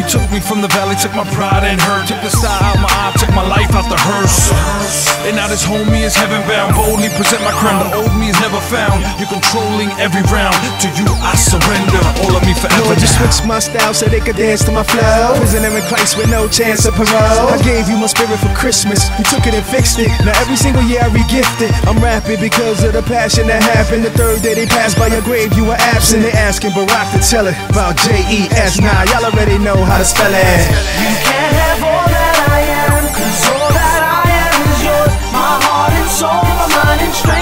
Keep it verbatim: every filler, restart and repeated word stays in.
Took me from the valley, took my pride and hurt. Took the star out my eye, took my life out the hearse. And now this homie is heaven bound. Boldly present my crown, the old me is never found. You're controlling every round. To you I surrender, all of me forever. Lord, just switch my style so they could dance to my flow. Prisoner in Christ with no chance of parole. I gave you my spirit for Christmas, you took it and fixed it. Now every single year I re-gift it. I'm rapping because of the passion that happened. The third day they passed by your grave, you were absent. They asking Barack to tell it about J E S. Nah, y'all already know how to spell it. You can't have all that I am, cause all that I am is yours. My heart and soul, my mind and strength.